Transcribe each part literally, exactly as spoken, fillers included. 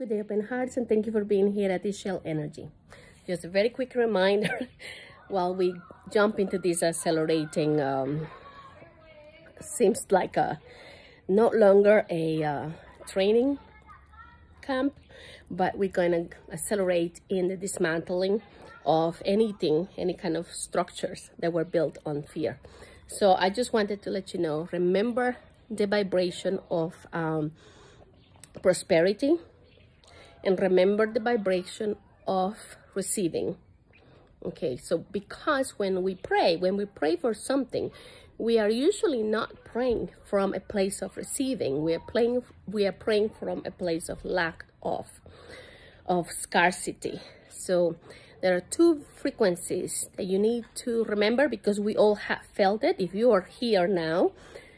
Good day, open hearts, and thank you for being here at IXchel Energy. Just a very quick reminder while we jump into this accelerating, um, seems like a no longer a uh, training camp, but we're going to accelerate in the dismantling of anything, any kind of structures that were built on fear. So I just wanted to let you know, remember the vibration of um, prosperity, and remember the vibration of receiving. Okay, so because when we pray, when we pray for something, we are usually not praying from a place of receiving. We are praying, we are praying from a place of lack of, of scarcity. So there are two frequencies that you need to remember, because we all have felt it. If you are here now,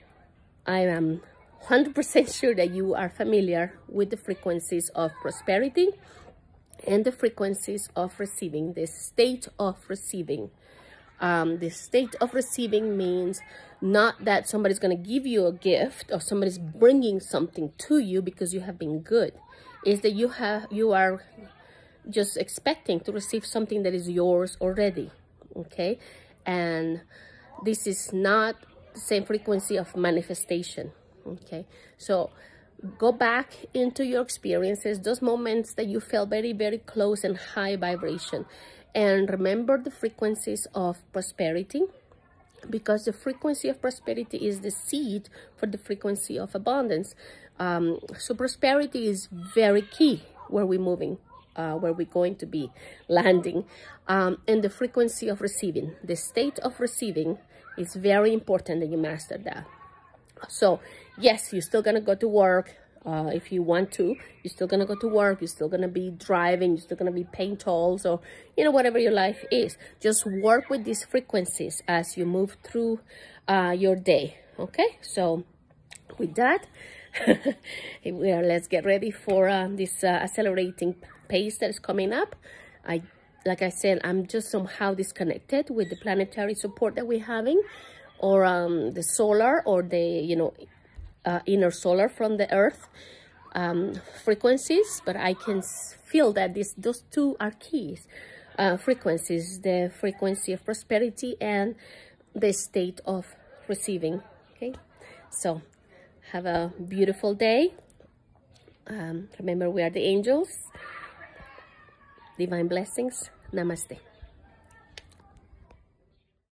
I am one hundred percent sure that you are familiar with the frequencies of prosperity and the frequencies of receiving, the state of receiving. Um, the state of receiving means not that somebody's going to give you a gift or somebody's bringing something to you because you have been good. It's that you have, you are just expecting to receive something that is yours already. Okay, and this is not the same frequency of manifestation. Okay, so go back into your experiences, those moments that you felt very, very close and high vibration, and remember the frequencies of prosperity, because the frequency of prosperity is the seed for the frequency of abundance. Um, so prosperity is very key where we're moving, uh, where we're going to be landing, um, and the frequency of receiving, the state of receiving, is very important that you master that. So yes, you're still gonna go to work. Uh, if you want to, you're still gonna go to work. You're still gonna be driving. You're still gonna be paying tolls, or you know, whatever your life is. Just work with these frequencies as you move through uh, your day. Okay, so with that, we are, let's get ready for uh, this uh, accelerating pace that is coming up. I, like I said, I'm just somehow disconnected with the planetary support that we're having, or um, the solar, or the, you know, uh, inner solar from the earth um, frequencies, but I can feel that this, those two are keys, uh, frequencies, the frequency of prosperity and the state of receiving. Okay, so have a beautiful day. Um, remember, we are the angels. Divine blessings. Namaste.